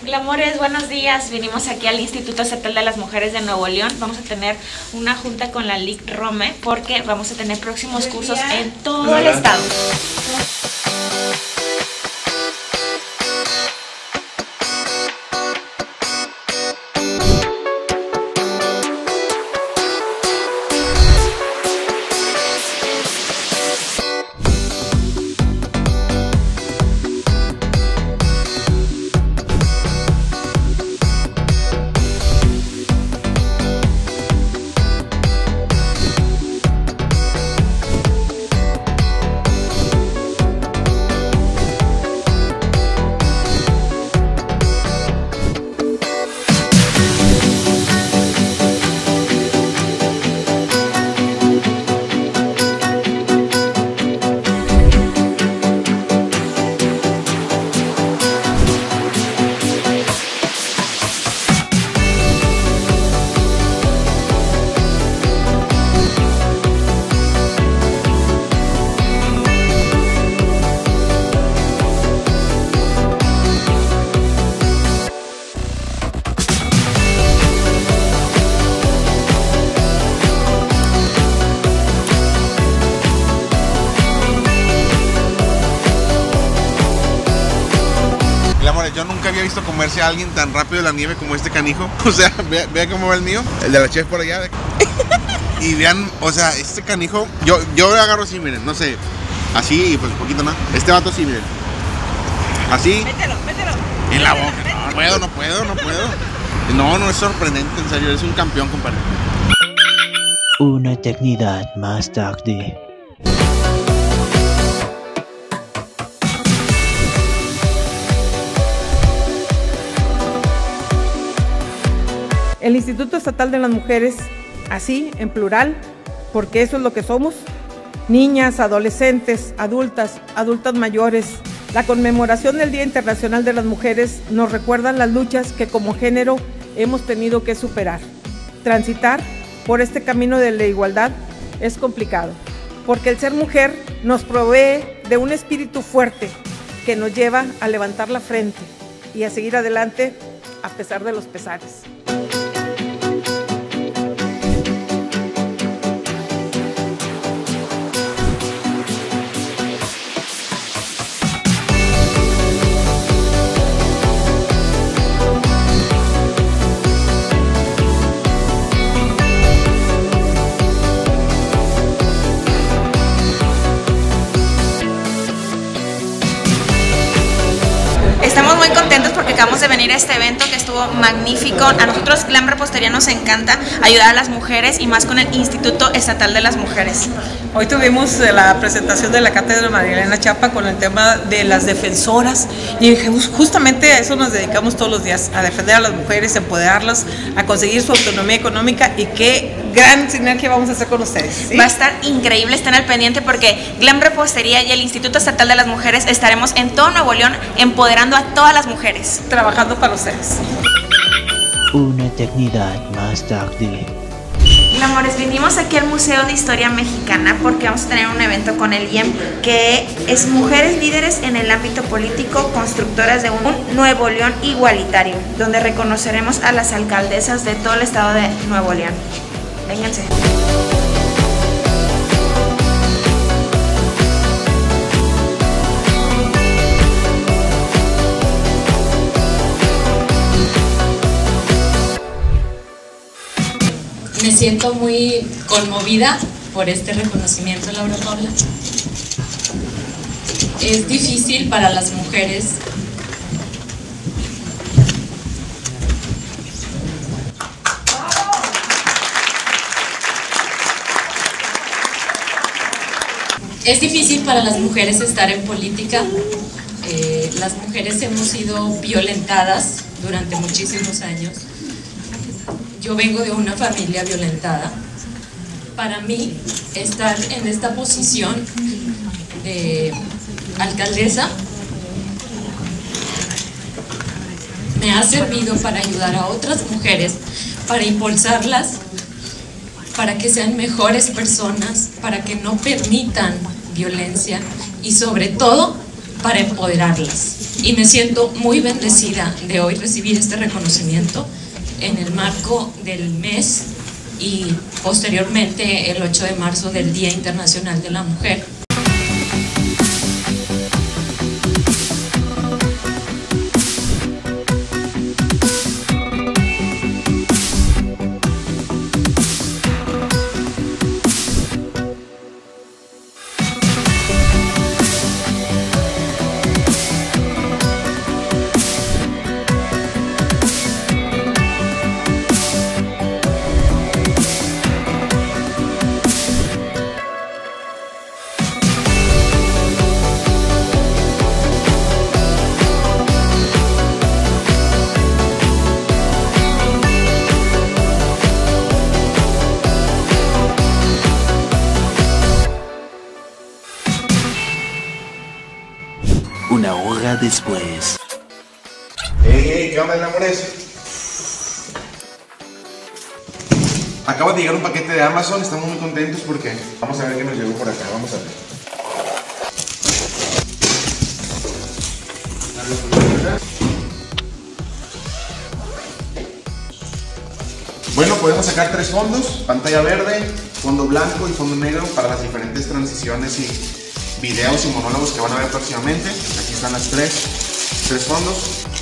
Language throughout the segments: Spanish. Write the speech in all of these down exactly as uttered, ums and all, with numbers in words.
Glamores, buenos días. Venimos aquí al Instituto Estatal de las Mujeres de Nuevo León. Vamos a tener una junta con la L I C Rome porque vamos a tener próximos cursos en todo el estado. Yo nunca había visto comerse a alguien tan rápido la nieve como este canijo. O sea, vea, vea cómo va el mío, el de la chef por allá. Y vean, o sea, este canijo, yo, yo lo agarro así, miren, no sé, así y pues un poquito más. Este vato sí, miren, así. Mételo, mételo. En la boca. No, no puedo, no puedo, no puedo. No, no es sorprendente, en serio, es un campeón, compadre. Una eternidad más tarde. El Instituto Estatal de las Mujeres, así, en plural, porque eso es lo que somos, niñas, adolescentes, adultas, adultas mayores. La conmemoración del Día Internacional de las Mujeres nos recuerda las luchas que como género hemos tenido que superar. Transitar por este camino de la igualdad es complicado, porque el ser mujer nos provee de un espíritu fuerte que nos lleva a levantar la frente y a seguir adelante a pesar de los pesares. Estamos muy contentos porque acabamos de venir a este evento que estuvo magnífico. A nosotros Glam Repostería nos encanta ayudar a las mujeres y más con el Instituto Estatal de las Mujeres. Hoy tuvimos la presentación de la cátedra María Elena Chapa con el tema de las defensoras y justamente a eso nos dedicamos todos los días, a defender a las mujeres, a empoderarlas, a conseguir su autonomía económica y qué gran sinergia vamos a hacer con ustedes, ¿sí? Va a estar increíble, estén al pendiente porque Glam Repostería y el Instituto Estatal de las Mujeres estaremos en todo Nuevo León empoderando a todas las mujeres. Trabajando para ustedes. Una eternidad más tarde. Amores, vinimos aquí al Museo de Historia Mexicana porque vamos a tener un evento con el I E M que es Mujeres Líderes en el Ámbito Político, Constructoras de un Nuevo León Igualitario, donde reconoceremos a las alcaldesas de todo el estado de Nuevo León. Vénganse. Me siento muy conmovida por este reconocimiento, Laura Paula. Es difícil para las mujeres Es difícil para las mujeres estar en política. Eh, las mujeres hemos sido violentadas durante muchísimos años. Yo vengo de una familia violentada. Para mí, estar en esta posición de alcaldesa me ha servido para ayudar a otras mujeres, para impulsarlas, para que sean mejores personas, para que no permitan violencia y sobre todo para empoderarlas. y me siento muy bendecida de hoy recibir este reconocimiento en el marco del mes y posteriormente el ocho de marzo del Día Internacional de la Mujer. Una hora después. Hey, hey, ¿qué onda, amores? Acaba de llegar un paquete de Amazon, estamos muy contentos porque vamos a ver qué nos llegó por acá, vamos a ver. Bueno, podemos sacar tres fondos, pantalla verde, fondo blanco y fondo negro para las diferentes transiciones y videos y monólogos que van a ver próximamente. Aquí están las tres, tres fondos.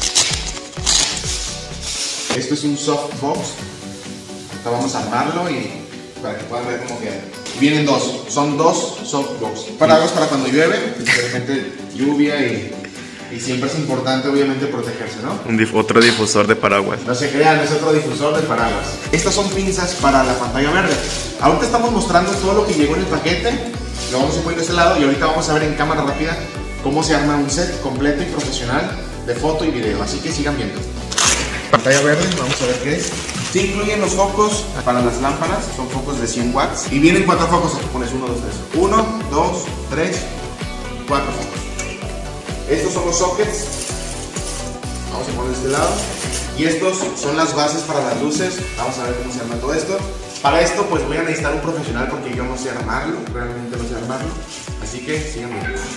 Esto es un softbox. Ahorita vamos a armarlo y para que puedan ver cómo queda. Vienen dos, son dos softbox. Paraguas para cuando llueve, de repente lluvia y, y siempre es importante obviamente protegerse, ¿no? Un dif otro difusor de paraguas. No se crean, es otro difusor de paraguas. Estas son pinzas para la pantalla verde. Ahorita estamos mostrando todo lo que llegó en el paquete. Lo vamos a poner de este lado y ahorita vamos a ver en cámara rápida cómo se arma un set completo y profesional de foto y video, así que sigan viendo. Pantalla verde, vamos a ver qué es. Sí incluyen los focos para las lámparas, son focos de cien watts y vienen cuatro focos, aquí pones uno, dos, tres. uno, dos, tres, cuatro focos. Estos son los sockets, vamos a poner de este lado. Y estos son las bases para las luces, vamos a ver cómo se arma todo esto. Para esto pues voy a necesitar un profesional porque yo no sé armarlo, realmente no sé armarlo, así que síganme.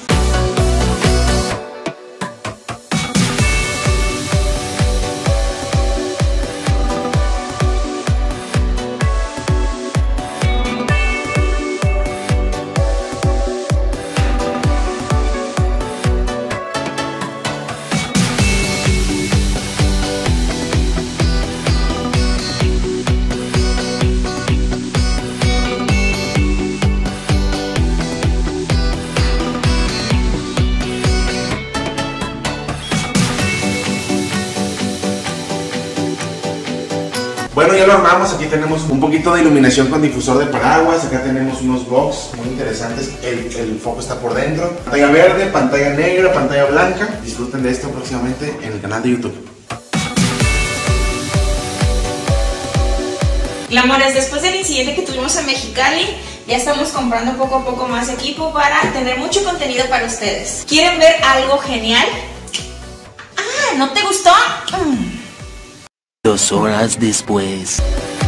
Bueno, ya lo armamos, aquí tenemos un poquito de iluminación con difusor de paraguas, acá tenemos unos box muy interesantes, el, el foco está por dentro, pantalla verde, pantalla negra, pantalla blanca, disfruten de esto próximamente en el canal de YouTube. Glamores, después del incidente que tuvimos en Mexicali, ya estamos comprando poco a poco más equipo para tener mucho contenido para ustedes. ¿Quieren ver algo genial? Ah, ¿no te gustó? Mm. Dos horas después.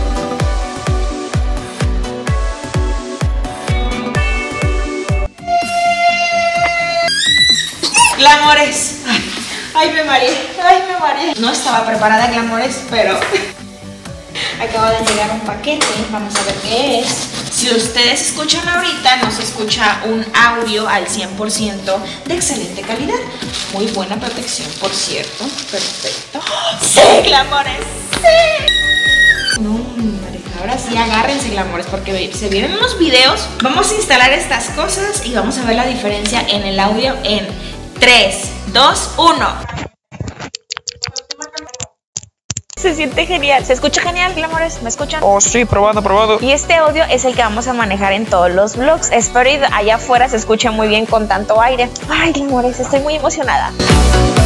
Glamores. Ay, ay, me mareé, ay, me mareé. No estaba preparada, Glamores, pero acaba de llegar un paquete, vamos a ver qué es. Si ustedes escuchan ahorita, nos escucha un audio al cien por ciento de excelente calidad. Muy buena protección, por cierto. Perfecto. ¡Sí, Glamores! ¡Sí! No, hombre, ahora sí agárrense, Glamores, porque se vienen unos videos. Vamos a instalar estas cosas y vamos a ver la diferencia en el audio en tres, dos, uno. Se siente genial, se escucha genial, Glamores, ¿me escuchan? Oh sí, probando, probando. Y este audio es el que vamos a manejar en todos los vlogs. Espero que allá afuera se escuche muy bien con tanto aire. Ay, Glamores, estoy muy emocionada.